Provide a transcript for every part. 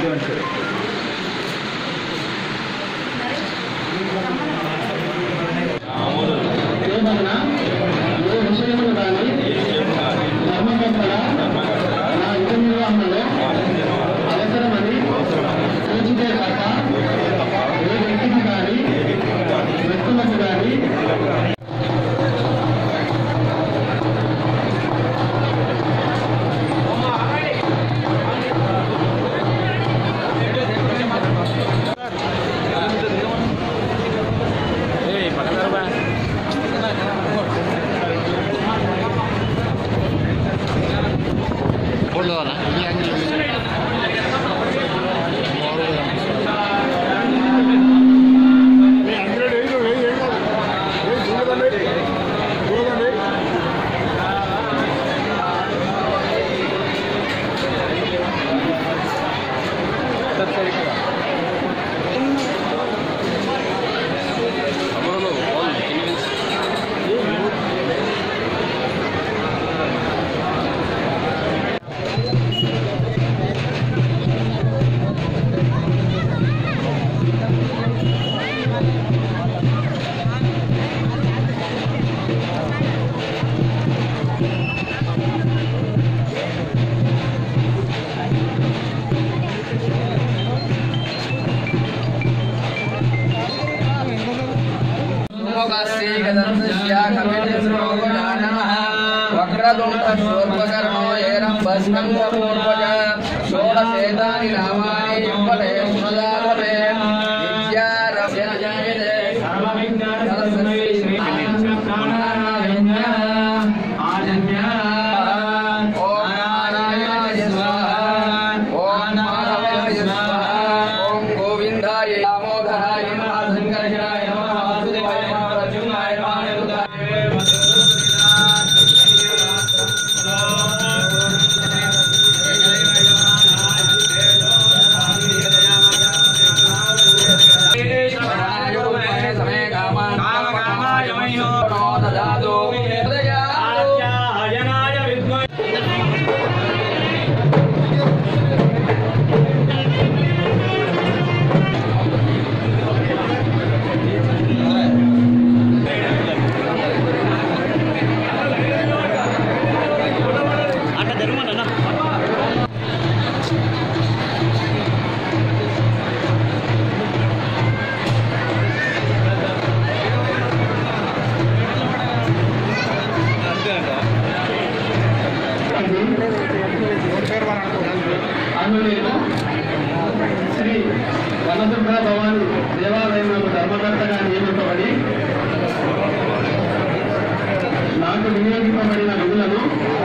శ్రీ వనదుర్గా భవాని దేవాలయంలో ధర్మకర్తగా నియమించబడి నాకు వినియోగింపబడిన విధులను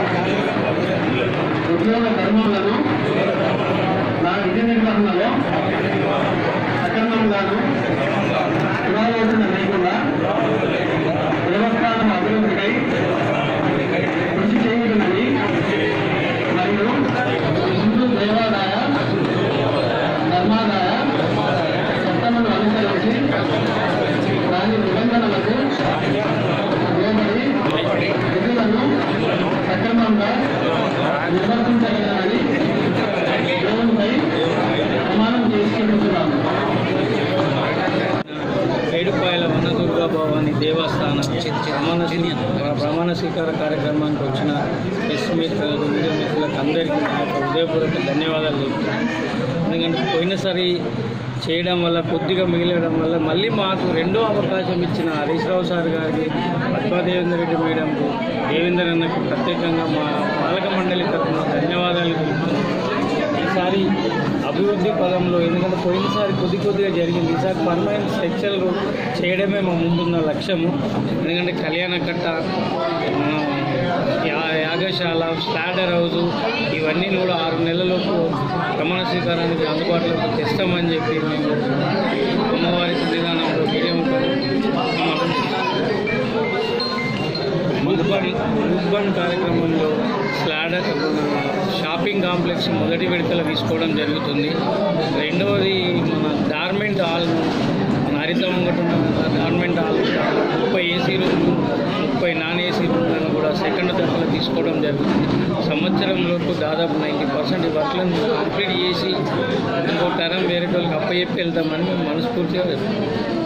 ఉద్యోగ ధర్మాలను నా విధి నిర్వహణలో సక్రమంగాను పురాలోచన లేకుండా దేవస్థానం అభివృద్ధికై కృషి చేయాలని మరియు హిందూ దేవాదాయ ధర్మాదాయ చట్టమును అనుసరించి దాని నిబంధనలకు లోబడి విధులను సక్రమంగా నిర్వర్తించగలనని దేవునిపై ప్రమాణం చేసుకుంటున్నాను. ఏడుపాయల వనదుర్గా భవాని దేవస్థానం ప్రమాణ స్వీకార కార్యక్రమానికి వచ్చిన ప్రెస్ మిత్రులకు మీడియా మిత్రులకు అందరికీ నా యొక్క హృదయపూర్వక ధన్యవాదాలు చెప్తున్నాను. ఎందుకంటే పోయినసారి చేయడం వల్ల కొద్దిగా మిగిలడం వల్ల మళ్ళీ మాకు రెండో అవకాశం ఇచ్చిన హరీష్ రావు సార్ గారికి, పద్మాదేవేందర్ రెడ్డి మేడంకు, దేవేందర్ అన్నకు ప్రత్యేకంగా మా పాలక మండలి తరఫున ధన్యవాదాలు తెలుపుతున్నాను. ఈసారి అభివృద్ధి పదంలో, ఎందుకంటే పోయినసారి కొద్దిగా జరిగింది, ఈసారి పర్మనెంట్ స్ట్రక్చర్ చేయడమే మా ముందున్న లక్ష్యము. ఎందుకంటే కళ్యాణకట్ట, యాగశాల, స్లాటర్ హౌజు ఇవన్నీ కూడా 6 నెలలకు ప్రమాణ స్వీకారానికి అందుబాటులోకి తెస్తామని చెప్పి మేము అమ్మవారి సన్నిధానంలో ముగ్బన్ కార్యక్రమంలో స్లాటర్ షాపింగ్ కాంప్లెక్స్ మొదటి విడతలు తీసుకోవడం జరుగుతుంది. రెండవది మన గార్మెంట్ హాల్, మన హరితమంగట గార్మెంట్ హాల్ 30 ఏసీ రూమ్లు, 30 నాన్ ఏసీ రూమ్లను కూడా సెకండ్ దశలో తీసుకోవడం జరుగుతుంది. సంవత్సరంలోపు దాదాపు 90% వర్క్లను కంప్లీట్ చేసి ఇంకో తరం వేరే వాళ్ళకి అప్పచెప్పి వెళ్తామని మేము మనస్ఫూర్తిగా